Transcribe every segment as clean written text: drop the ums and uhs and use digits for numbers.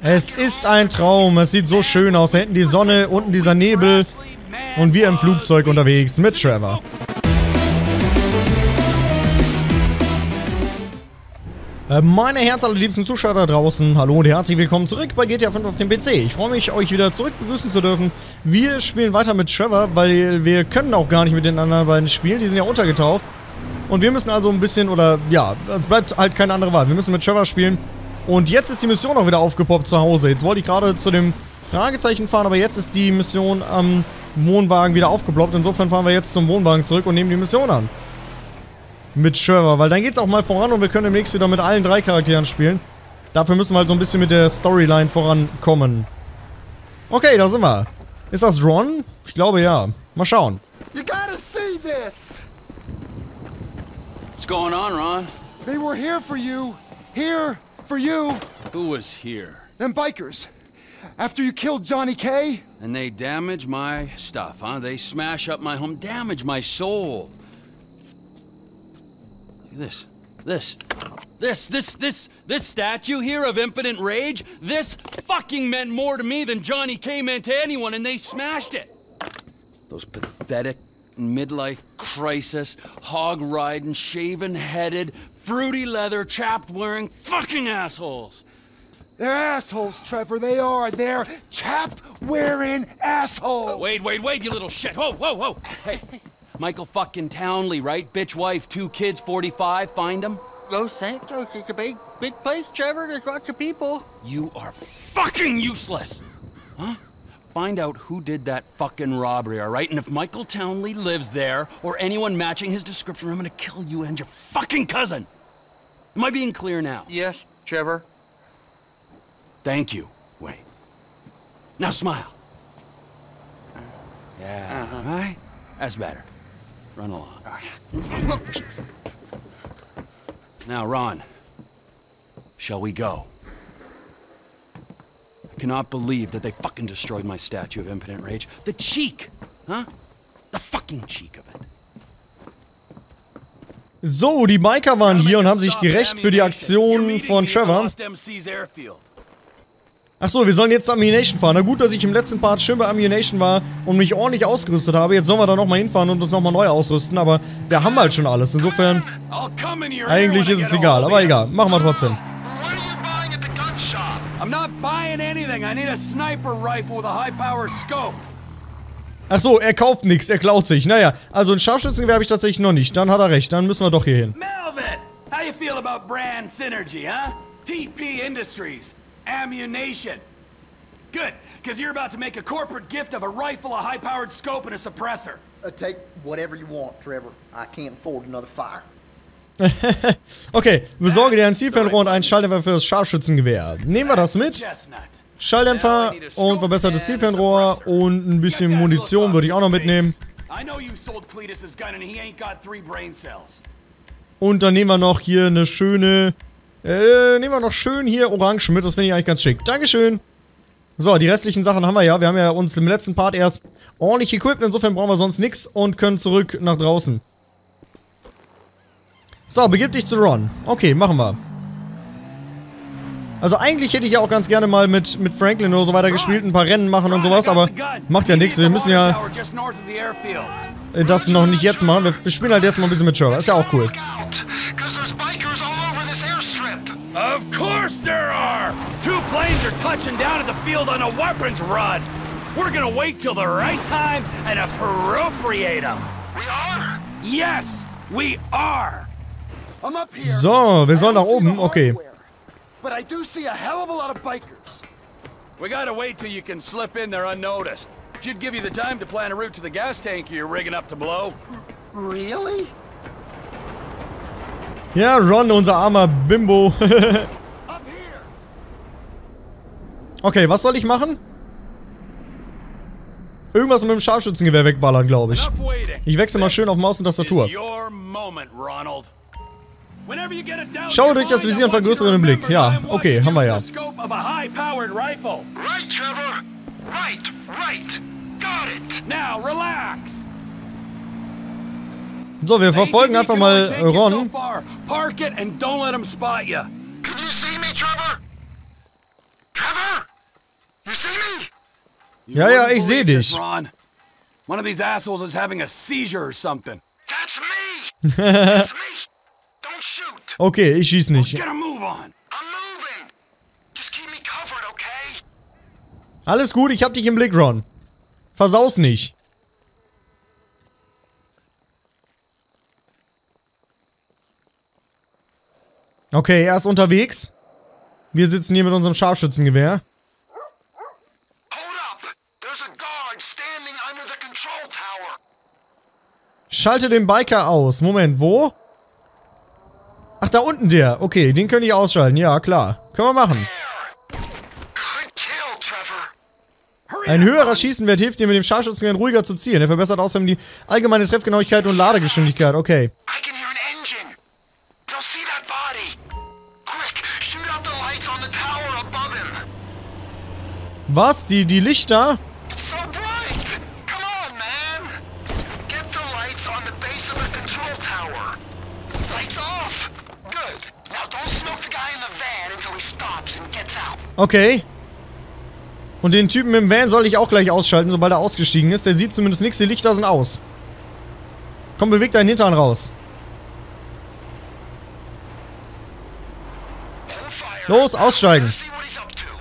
Es ist ein Traum. Es sieht so schön aus. Da hinten die Sonne, unten dieser Nebel. Und wir im Flugzeug unterwegs mit Trevor. Meine herzallerliebsten Zuschauer da draußen, hallo und herzlich willkommen zurück bei GTA 5 auf dem PC. Ich freue mich, euch wieder zurück begrüßen zu dürfen. Wir spielen weiter mit Trevor, weil wir können auch gar nicht mit den anderen beiden spielen. Die sind ja untergetaucht. Und wir müssen also ein bisschen, oder ja, es bleibt halt keine andere Wahl. Wir müssen mit Trevor spielen. Und jetzt ist die Mission auch wieder aufgepoppt zu Hause. Jetzt wollte ich gerade zu dem Fragezeichen fahren, aber jetzt ist die Mission am Wohnwagen wieder aufgeploppt. Insofern fahren wir jetzt zum Wohnwagen zurück und nehmen die Mission an. Mit Trevor, weil dann geht's auch mal voran und wir können demnächst wieder mit allen 3 Charakteren spielen. Dafür müssen wir halt so ein bisschen mit der Storyline vorankommen. Okay, da sind wir. Ist das Ron? Ich glaube ja. Mal schauen. You gotta see this. What's going on, Ron? They were here for you. Here for you. Who was here? Them bikers. After you killed Johnny K. And they damage my stuff, huh? They smash up my home, damage my soul. This statue here of impotent rage, this fucking meant more to me than Johnny K meant to anyone, and they smashed it. Those pathetic midlife crisis, hog-riding, shaven-headed, fruity leather, chapped-wearing fucking assholes. They're assholes, Trevor. They are. They're chapped-wearing assholes. Wait, you little shit. Whoa. Hey. Michael fucking Townley, right? Bitch wife, 2 kids, 45, find him? Los Santos is a big place, Trevor. There's lots of people. You are fucking useless! Huh? Find out who did that fucking robbery, all right? And if Michael Townley lives there, or anyone matching his description, I'm gonna kill you and your fucking cousin! Am I being clear now? Yes, Trevor. Thank you, Wade. Now smile. Yeah, all right? That's better. Run along. Now, Ron, shall we go? I cannot believe that they fucking destroyed my statue of impotent rage. The cheek, huh? The fucking cheek of it. So, die Biker waren hier und haben sich gerecht für die Aktion von Trevor. Achso, wir sollen jetzt zur Ammunition fahren. Na gut, dass ich im letzten Part schön bei Ammunition war und mich ordentlich ausgerüstet habe. Jetzt sollen wir da nochmal hinfahren und uns nochmal neu ausrüsten. Aber wir haben halt schon alles. Insofern, eigentlich ist es egal. Aber egal, machen wir trotzdem. Achso, er kauft nichts, er klaut sich. Naja, also ein Scharfschützengewehr habe ich tatsächlich noch nicht. Dann hat er recht, dann müssen wir doch hier hin. Melvin, how you feel about brand synergy, huh? TP Industries. Ammunition. Good, because you're about to make a corporate gift of a rifle, a high-powered scope, and a suppressor. Take whatever you want, Trevor. I can't afford another fire. Okay, besorge dir ein Zielfernrohr und einen Schalldämpfer für das Scharfschützengewehr. Nehmen wir das mit. Schalldämpfer und verbessertes Zielfernrohr und ein bisschen Munition würde ich auch noch mitnehmen. Und dann nehmen wir noch hier eine schöne... nehmen wir noch schön hier Orangen mit, das finde ich eigentlich ganz schick. Dankeschön. So, die restlichen Sachen haben wir ja. Wir haben ja uns im letzten Part erst ordentlich equipped, insofern brauchen wir sonst nichts und können zurück nach draußen. So, begib dich zu Ron. Okay, machen wir. Also eigentlich hätte ich ja auch ganz gerne mal mit Franklin oder so weiter gespielt, ein paar Rennen machen und sowas, aber macht ja nichts. Wir müssen ja das noch nicht jetzt machen. Wir spielen halt jetzt mal ein bisschen mit Trevor. Ist ja auch cool. Of course there are! 2 planes are touching down at the field on a weapons run. We're gonna wait till the right time and appropriate them. We are? Yes, we are. I'm up here. So, wir sollen nach oben. Okay. But I do see a hell of a lot of bikers. We gotta wait till you can slip in there unnoticed. Should give you the time to plan a route to the gas tank you're rigging up to blow. Really? Ja, Ron, unser armer Bimbo. Okay, was soll ich machen? Irgendwas mit dem Scharfschützengewehr wegballern, glaube ich. Ich wechsle mal schön auf Maus und Tastatur. Schau durch das Visier und vergrößere den Blick. Ja, okay, haben wir ja. Right, Trevor. Right. Got it. Now relax. So, wir verfolgen einfach mal Ron. Park it and don't let him spot you. Can you see me, Trevor? Trevor? You Ja, ja, wouldn't ich seh believe this, dich. Ron. One of these assholes is having a seizure or something. That's me! That's me! Don't shoot! Okay, ich schieß nicht. Get a move on. I'm moving! Just keep me covered, okay? Alles gut, ich hab dich im Blick, Ron. Versau's nicht. Okay, er ist unterwegs. Wir sitzen hier mit unserem Scharfschützengewehr. Hold up! There's a guard standing under the control tower. Schalte den Biker aus. Moment, wo? Ach, da unten der. Okay, den könnte ich ausschalten. Ja, klar. Können wir machen. There! Good kill, Trevor. Ein höherer Schießenwert hilft dir, mit dem Scharfschützengewehr ruhiger zu zielen. Er verbessert außerdem die allgemeine Treffgenauigkeit und Ladegeschwindigkeit. Okay. I can hear an engine. They'll see that body. Quick, shoot out the lights on the tower above him. Was? Die Lichter? It's so bright! Come on, man! Get the lights on the base of the control tower. Lights off! Good. Now don't smoke the guy in the van until he stops and gets out. Okay. Und den Typen im Van soll ich auch gleich ausschalten, sobald er ausgestiegen ist. Der sieht zumindest nichts, die Lichter sind aus. Komm, beweg deinen Hintern raus. Hold fire. Los, aussteigen. See what he's up to.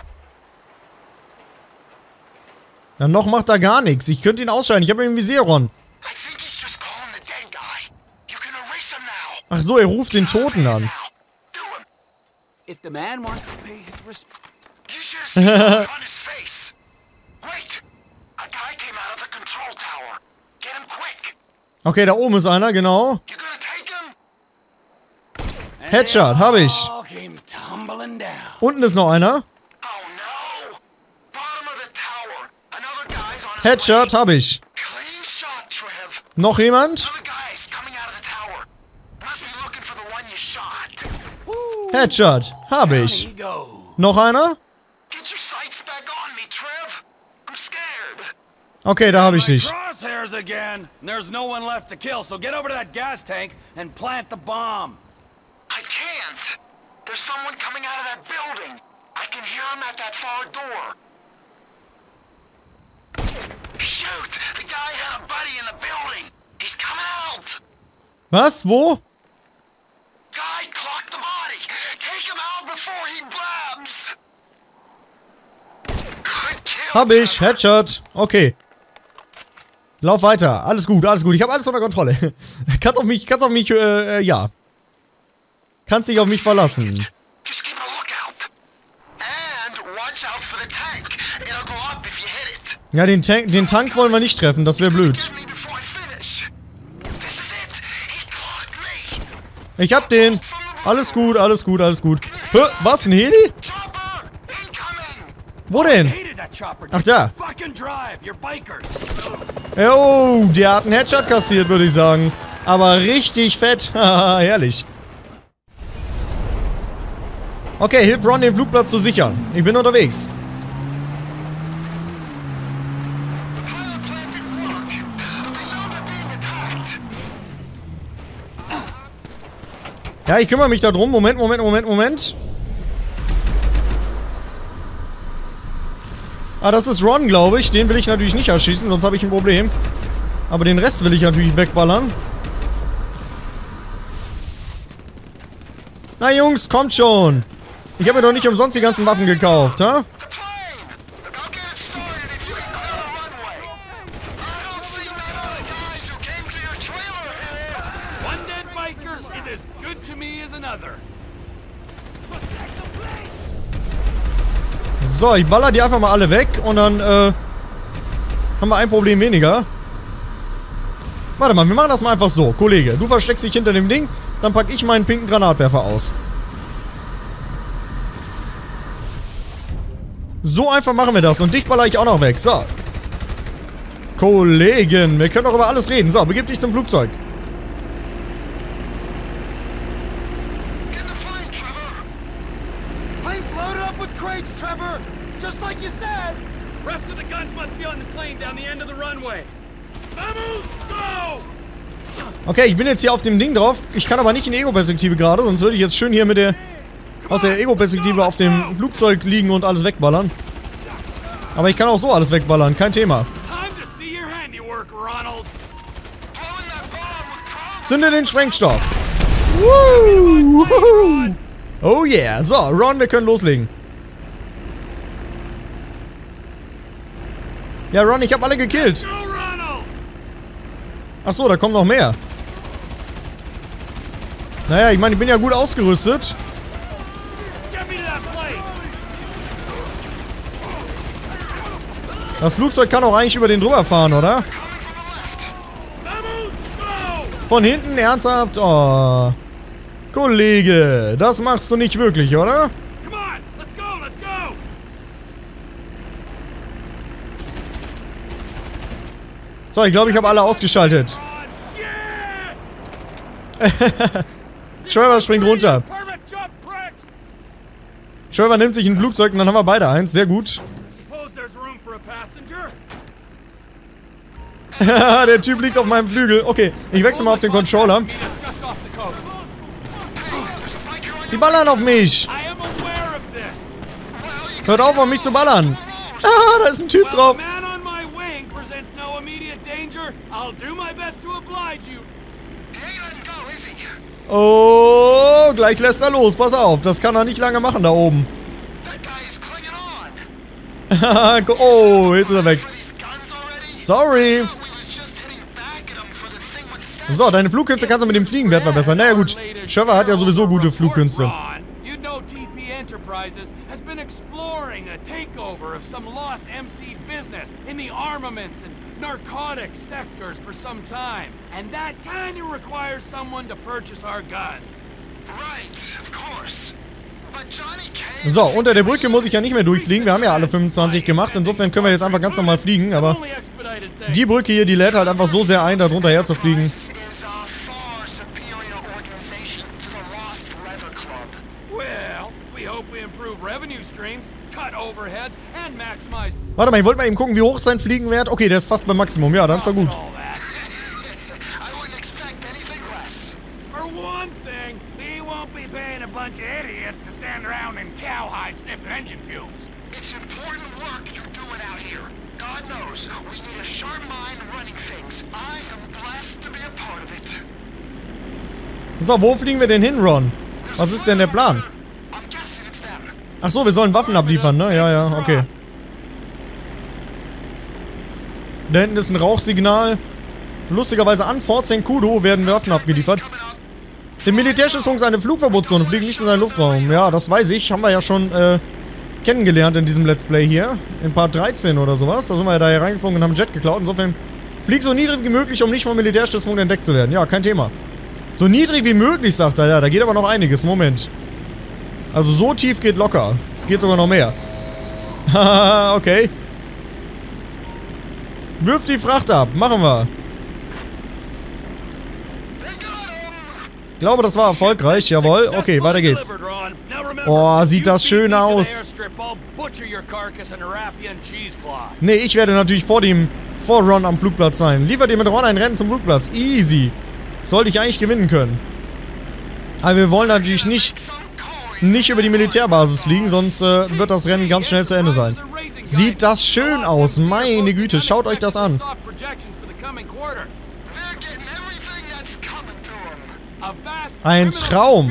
Ja, noch macht er gar nichts. Ich könnte ihn ausschalten. Ich habe ihn im Visier, Ron. I think he's just calling the dead guy. You can erase him now. Ach so, er ruft den Toten an. Now. Do him. If the man wants to pay his respect. You should have seen the look on his face. Wait. A guy came out of the control tower. Get him quick. Okay, da oben ist einer, genau. You gonna take him? Headshot, habe ich. All came tumbling down. Unten ist noch einer. Oh no. Bottom of the tower. Another guy's on his Headshot, habe ich. way. Clean shot, Trev. Noch jemand? Another guy's coming out of the tower. Must be looking for the one you shot. Headshot, habe There ich. you go. Noch einer? Get your sights back on me, Trev. I'm scared. Okay, da habe ich My dich. crosshairs again. And there's no one left to kill, so get over to that gas tank and plant the bomb. I can't. There's someone coming out of that building. I can hear him at that far door. Shoot! The guy had a buddy in the building. He's coming out. Was? Wo? Guy clocked the body. Take him out before he blabs. Good kill. Hab ich. Trevor. Headshot. Okay. Lauf weiter. Alles gut, alles gut. Ich habe alles unter Kontrolle. Kannst auf mich, ja. Kannst dich auf mich verlassen. Just keep a lookout. And watch out for the tank. It'll go up if you hit it. Ja, den Tank wollen wir nicht treffen. Das wäre blöd. Get me before I finish. This is it. He clocked me. Ich hab den. Alles gut, alles gut, alles gut. Hä? Was? Ein Heli? Chopper! Incoming! Wo denn? Hated that chopper. Ach, da. Fucking drive. You're bikers. Oh, der hat einen Headshot kassiert, würde ich sagen. Aber richtig fett. Haha, herrlich. Okay, hilf Ron, den Flugplatz zu sichern. Ich bin unterwegs. Pilot plant didn't work. They know they're being attacked. Ja, ich kümmere mich da drum. Moment. Ah, das ist Ron, glaube ich. Den will ich natürlich nicht erschießen, sonst habe ich ein Problem. Aber den Rest will ich natürlich wegballern. Na Jungs, kommt schon. Ich habe mir doch nicht umsonst die ganzen Waffen gekauft, ha? The plane! I'll get it started if you can clear the runway. I don't see many of the guys who came to your trailer here. One dead biker is as good to me as another. So, ich baller die einfach mal alle weg und dann, haben wir ein Problem weniger. Warte mal, wir machen das mal einfach so. Kollege, du versteckst dich hinter dem Ding, dann pack ich meinen pinken Granatwerfer aus. So einfach machen wir das und dich baller ich auch noch weg. So. Kollegen, wir können doch über alles reden. So, begib dich zum Flugzeug. Get the plane, Trevor. Plane's loaded up with crates, Trevor! Just like you said! Rest of the guns must be on the plane down the end of the runway. Vamos, go! Okay, ich bin jetzt hier auf dem Ding drauf. Ich kann aber nicht in Ego-Perspektive gerade, sonst würde ich jetzt schön hier mit der... aus der Ego-Perspektive auf dem Flugzeug liegen und alles wegballern. Aber ich kann auch so alles wegballern, kein Thema. Time to see your handiwork, Ronald. Blowing that bomb with problems. Zünde den Sprengstoff. Woo! Oh yeah. So, Ron, wir können loslegen. Ja, Ron, ich habe alle gekillt. Go, Ronald! Ach so, da kommt noch mehr. Naja, ich meine, ich bin ja gut ausgerüstet. Get me to that plate! Das Flugzeug kann auch eigentlich über den drüber fahren, oder? Vamos, go! Von hinten, ernsthaft? Oh. Kollege, das machst du nicht wirklich, oder? Come on, let's go, let's go! So, ich glaube, ich habe alle ausgeschaltet. Oh, shit! Trevor springt runter. Perfect jump, pricks! Trevor nimmt sich ein Flugzeug und dann haben wir beide eins. Sehr gut. Suppose there's room for a passenger? Der Typ liegt auf meinem Flügel. Okay, ich wechsle mal auf den Controller. Meet us just off the coast. Die ballern auf mich. I am aware of this. Hört auf mich zu ballern. Ah, da ist ein Typ While drauf. the man on my wing presents no immediate danger, I'll do my best to oblige you. He ain't letting go, is he? Oh, gleich lässt er los. Pass auf, das kann er nicht lange machen da oben. That guy is clinging on. Oh, jetzt ist er weg. For these guns already? Sorry. We was just hitting back at him for the thing with the statue. So, deine Flugkünste kannst du mit dem Fliegenwert verbessern. Naja gut, Trevor hat ja sowieso gute Flugkünste. Ron, you know TP Enterprises has been exploring a takeover of some lost MC business in the armaments and narcotics sectors for some time. And that kind of requires someone to purchase our guns. Right, of course. But Johnny Cage... So, unter der Brücke muss ich ja nicht mehr durchfliegen. Wir haben ja alle 25 gemacht. Insofern können wir jetzt einfach ganz normal fliegen. Aber Only expedited things. die Brücke hier, die lädt halt einfach so sehr ein, da drunter herzufliegen. Is a far superior organization to the Lost Leather Club. Well, we hope we improve revenue streams, cut overheads, and maximize Warte mal, ich wollte mal eben gucken, wie hoch ist sein Fliegenwert. Okay, der ist fast beim Maximum. Ja, dann ist doch gut. all that. I wouldn't expect anything less. For one thing, we won't be paying a bunch of idiots to stand around in cowhide sniffing engine fumes. It's important work you're doing out here. God knows, we need a sharp mind running things. I am blessed to be a part of it. So, wo fliegen wir denn hin, Ron? Was ist denn der Plan? I'm guessing it's them. Ach so, wir sollen Waffen abliefern, ne? Ja, ja, okay. Da hinten ist ein Rauchsignal. Lustigerweise an Fort St. Kudo werden Waffen abgeliefert. Coming up. Der Militärstützpunkt ist eine Flugverbotszone, fliegen nicht in seinen Luftraum. Ja, das weiß ich. Haben wir ja schon kennengelernt in diesem Let's Play hier. In Part 13 oder sowas. Da sind wir ja da hier reingeflogen und haben einen Jet geklaut. Insofern flieg so niedrig wie möglich, um nicht vom Militärstützpunkt entdeckt zu werden. Ja, kein Thema. So niedrig wie möglich, sagt er. Ja, da geht aber noch einiges. Moment. Also so tief geht locker. Geht sogar noch mehr. Haha, okay. Wirf die Fracht ab. Machen wir. Ich glaube, das war erfolgreich. Jawohl. Okay, weiter geht's. Oh, sieht das schön aus. Nee, ich werde natürlich vor Ron am Flugplatz sein. Liefert ihr mit Ron ein Rennen zum Flugplatz. Easy. Sollte ich eigentlich gewinnen können. Aber wir wollen natürlich nicht über die Militärbasis fliegen, sonst wird das Rennen ganz schnell zu Ende sein. Sieht das schön aus. Meine Güte, schaut euch das an. Ein Traum. He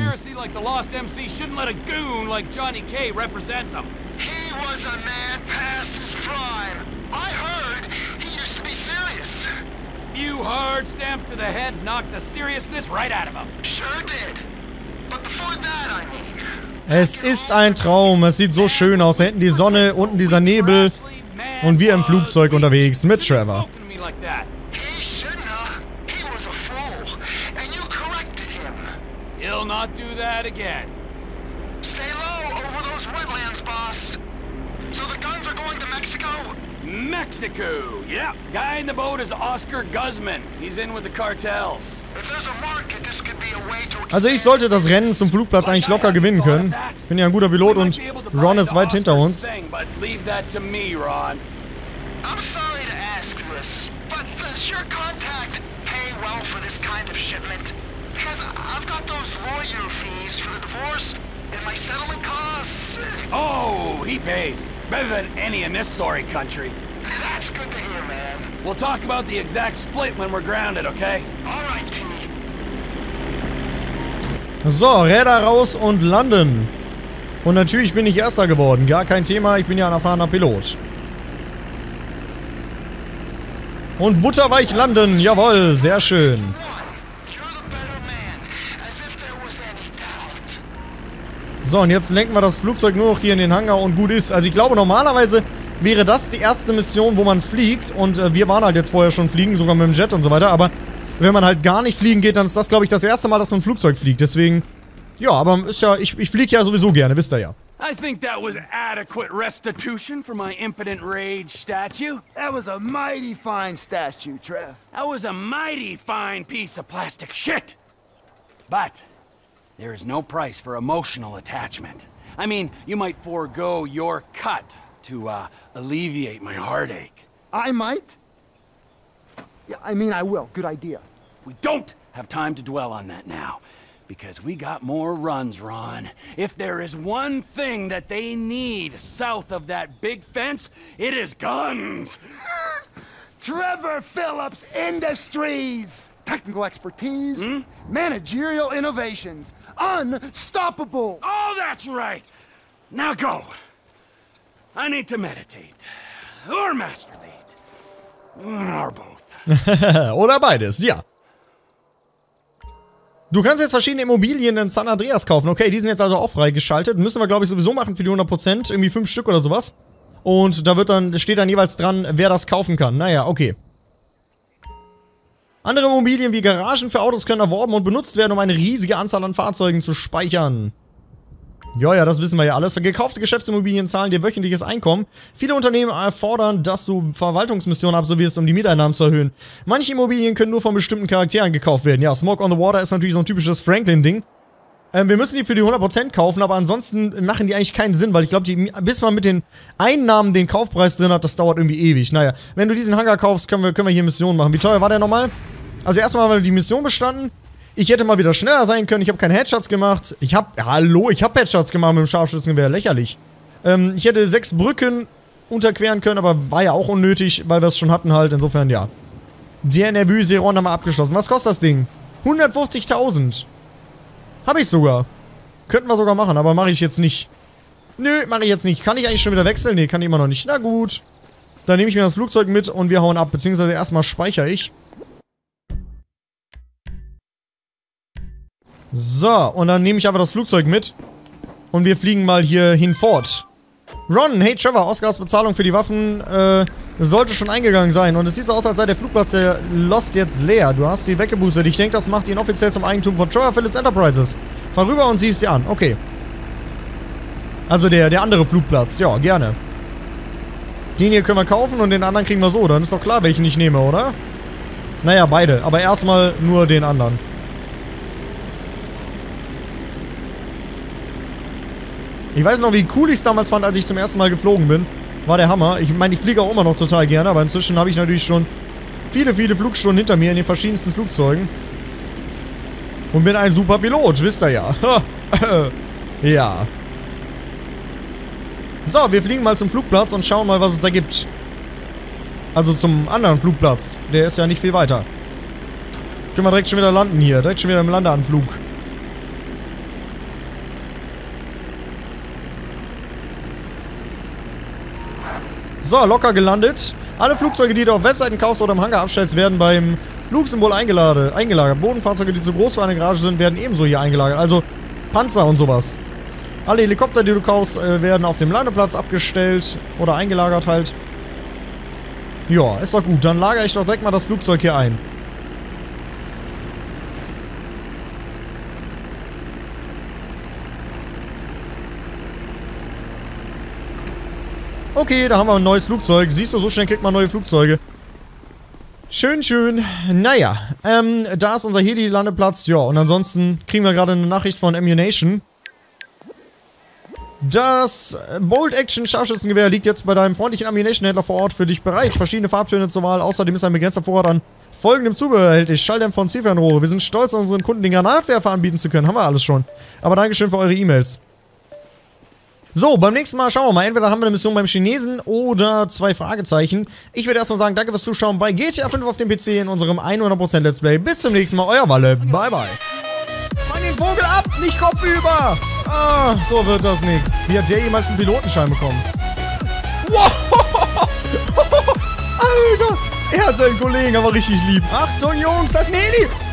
was a man past his prime. I heard he used to be serious. Few hard stamps to the head knocked the seriousness right out of him. Sure did. But before that, I mean... Es ist ein Traum. Es sieht so schön aus. Da hinten die Sonne, unten dieser Nebel. Und wir im Flugzeug unterwegs mit Trevor. He shouldn't have. He was a fool. And you corrected him. He'll not do that again. Stay low over those wetlands, boss. So the guns are going to Mexico? Mexico, yeah. Guy in the boat is Oscar Guzman. He's in with the cartels. If there's a market, this could be a way to... Also ich sollte das Rennen zum Flugplatz eigentlich locker gewinnen können. Ich bin ja ein guter Pilot und Ron ist weit hinter uns. I'm sorry to ask this, but does your contact pay well for this kind of shipment? Because I've got those lawyer fees for the divorce, And my settlement costs... Oh, he pays. Better than any in this sorry country. That's good to hear, man. We'll talk about the exact split when we're grounded, okay? All right, T. So, Räder raus und landen. Und natürlich bin ich Erster geworden. Gar kein Thema, ich bin ja ein erfahrener Pilot. Und butterweich landen, jawohl, sehr schön. So, und jetzt lenken wir das Flugzeug nur noch hier in den Hangar und gut ist. Also ich glaube, normalerweise wäre das die erste Mission, wo man fliegt. Und wir waren halt jetzt vorher schon fliegen, sogar mit dem Jet und so weiter. Aber wenn man halt gar nicht fliegen geht, dann ist das, glaube ich, das erste Mal, dass man ein Flugzeug fliegt. Deswegen, ja, aber ist ja, ich fliege ja sowieso gerne, wisst ihr ja. I think that was adequate restitution for my impotent rage statue. That was a mighty fine statue, Trev. That was a mighty fine piece of plastic shit. But there is no price for emotional attachment. I mean, you might forego your cut to alleviate my heartache. I might? Yeah, I mean, I will. Good idea. We don't have time to dwell on that now, because we got more runs, Ron. If there is one thing that they need south of that big fence, it is guns. Trevor Phillips Industries! Technical expertise, managerial innovations, unstoppable! Oh, that's right! Now go! I need to meditate. Or masturbate. Or both. Oder beides, ja. Du kannst jetzt verschiedene Immobilien in San Andreas kaufen. Okay, die sind jetzt also auch freigeschaltet. Müssen wir, glaube ich, sowieso machen für die 100%. Irgendwie 5 Stück oder sowas. Und da steht dann jeweils dran, wer das kaufen kann. Naja, okay. Andere Immobilien wie Garagen für Autos können erworben und benutzt werden, um eine riesige Anzahl an Fahrzeugen zu speichern. Ja, das wissen wir ja alles. Gekaufte Geschäftsimmobilien zahlen dir wöchentliches Einkommen. Viele Unternehmen erfordern, dass du Verwaltungsmissionen absolvierst, um die Mieteinnahmen zu erhöhen. Manche Immobilien können nur von bestimmten Charakteren gekauft werden. Ja, Smoke on the Water ist natürlich so ein typisches Franklin-Ding. Wir müssen die für die 100% kaufen, aber ansonsten machen die eigentlich keinen Sinn, weil ich glaube, bis man mit den Einnahmen den Kaufpreis drin hat, das dauert irgendwie ewig. Naja, wenn du diesen Hangar kaufst, können wir hier Missionen machen. Wie teuer war der nochmal? Also erstmal haben wir die Mission bestanden. Ich hätte mal wieder schneller sein können. Ich habe keine Headshots gemacht. Ich habe Headshots gemacht mit dem Scharfschützengewehr. Lächerlich. Ich hätte 6 Brücken unterqueren können, aber war ja auch unnötig, weil wir es schon hatten halt. Insofern, ja. Der nervöse Ron haben wir abgeschlossen. Was kostet das Ding? 150.000. Habe ich sogar. Könnten wir sogar machen, aber mache ich jetzt nicht. Nö, mache ich jetzt nicht. Kann ich eigentlich schon wieder wechseln? Nee, kann ich immer noch nicht. Na gut. Dann nehme ich mir das Flugzeug mit und wir hauen ab. Beziehungsweise erstmal speichere ich. So, und dann nehme ich einfach das Flugzeug mit. Und wir fliegen mal hier hinfort. Ron, hey Trevor, Ausgangsbezahlung für die Waffen sollte schon eingegangen sein. Und es sieht so aus, als sei der Flugplatz der Lost jetzt leer. Du hast sie weggeboostet. Ich denke, das macht ihn offiziell zum Eigentum von Trevor Phillips Enterprises. Fahr rüber und sieh es dir an. Okay. Also der andere Flugplatz. Ja, gerne. Den hier können wir kaufen und den anderen kriegen wir so. Dann ist doch klar, welchen ich nehme, oder? Naja, beide. Aber erstmal nur den anderen. Ich weiß noch, wie cool ich es damals fand, als ich zum ersten Mal geflogen bin. War der Hammer. Ich meine, ich fliege auch immer noch total gerne, aber inzwischen habe ich natürlich schon viele Flugstunden hinter mir in den verschiedensten Flugzeugen. Und bin ein super Pilot, wisst ihr ja. Ja. So, wir fliegen mal zum Flugplatz und schauen mal, was es da gibt. Also zum anderen Flugplatz. Der ist ja nicht viel weiter. Können wir direkt schon wieder landen hier. Direkt schon wieder im Landeanflug. So, locker gelandet. Alle Flugzeuge, die du auf Webseiten kaufst oder im Hangar abstellst, werden beim Flugsymbol eingelagert. Bodenfahrzeuge, die zu groß für eine Garage sind, werden ebenso hier eingelagert. Also Panzer und sowas. Alle Helikopter, die du kaufst, werden auf dem Landeplatz abgestellt oder eingelagert halt. Ja, ist doch gut. Dann lagere ich doch direkt mal das Flugzeug hier ein. Okay, da haben wir ein neues Flugzeug. Siehst du, so schnell kriegt man neue Flugzeuge. Schön, schön. Naja, da ist unser Heli-Landeplatz. Ja, und ansonsten kriegen wir gerade eine Nachricht von Ammunition. Das Bolt-Action-Scharfschützengewehr liegt jetzt bei deinem freundlichen Ammunition-Händler vor Ort für dich bereit. Verschiedene Farbtöne zur Wahl. Außerdem ist ein begrenzter Vorrat an folgendem Zubehör erhältlich. Schalldämpfer und Zielfernrohre. Wir sind stolz, unseren Kunden den Granatwerfer anbieten zu können. Haben wir alles schon. Aber Dankeschön für eure E-Mails. So, beim nächsten Mal schauen wir mal. Entweder haben wir eine Mission beim Chinesen oder 2 Fragezeichen. Ich würde erstmal sagen, danke fürs Zuschauen bei GTA 5 auf dem PC in unserem 100% Let's Play. Bis zum nächsten Mal, euer Walle. Bye, bye. Fang den Vogel ab, nicht kopfüber. Ah, so wird das nichts. Wie hat der jemals einen Pilotenschein bekommen? Wow! Alter, er hat seinen Kollegen aber richtig lieb. Achtung, Jungs, das ist ein Heli.